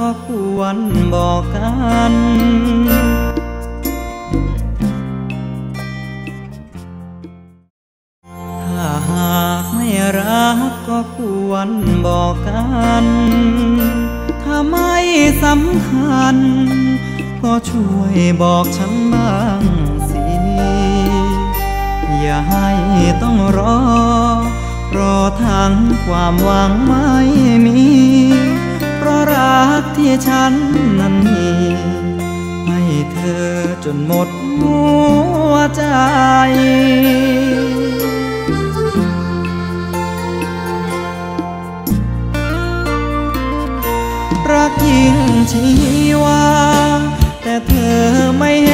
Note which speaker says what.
Speaker 1: ควรบอกกันถ้าหากไม่รักก็ควรบอกกันถ้าไม่สำคัญก็ช่วยบอกฉันบ้างสิอย่าให้ต้องรอทั้งความหวังไม่มีเพราะรักที่ฉันนั้นมีให้เธอจนหมดหัวใจรักยิ่งชีวาแต่เธอไม่